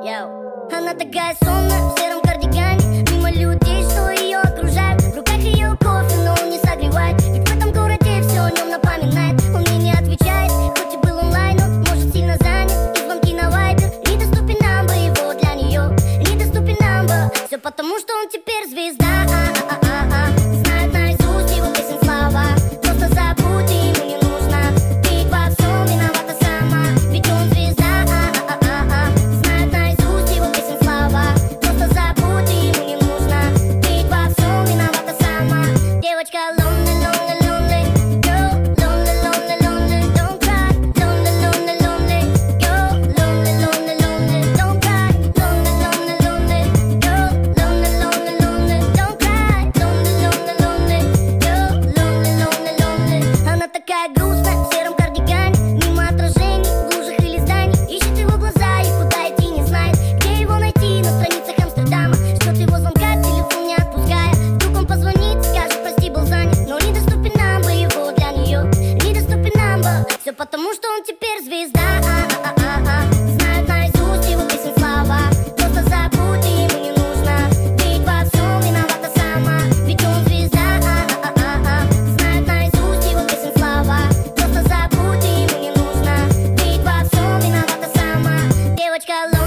Йоу. Она такая сонная, в сером кардигане, мимо людей, что ее окружают. В руках ее кофе, но он не согревает. Ведь в этом городе все о нем напоминает. Он мне не отвечает, хоть и был онлайн, он может сильно занят. И звонки на вайбер, недоступен number его для нее. Недоступен number, все потому, что он теперь звезда. Знает наизусть его песен слова. Просто забудь, и ему не нужно быть во всем виновата сама. Ведь он звезда. Знает наизусть его песен слова. Просто забудь, и ему не нужно быть во всем виновата сама. Девочка lonely, lonely, lonely girl. Lonely, lonely, lonely, don't cry. Lonely, lonely, lonely girl. Lonely, lonely, lonely, don't cry. Lonely, lonely, lonely girl. Lonely, lonely, lonely, don't cry. Lonely, lonely, lonely girl. Lonely, lonely, lonely. Она такая грустная, в сером кардигане, мимо отражений, в лужах или зданий. Ищет его глаза и куда идти не знает. Где его найти на страницах Амстердама? Ждет его звонка, телефон не отпуская. Вдруг он позвонит, скажет, прости, был занят. Но недоступен number его для нее. Недоступен number, все потому, что он теперь звезда. Знает наизусть его песен слова. Просто забудь, и ему не нужно быть во всем виновата сама. Ведь он звезда. Знает наизусть его песен слова. Просто забудь, и ему не нужно быть во всем виновата сама. Девочка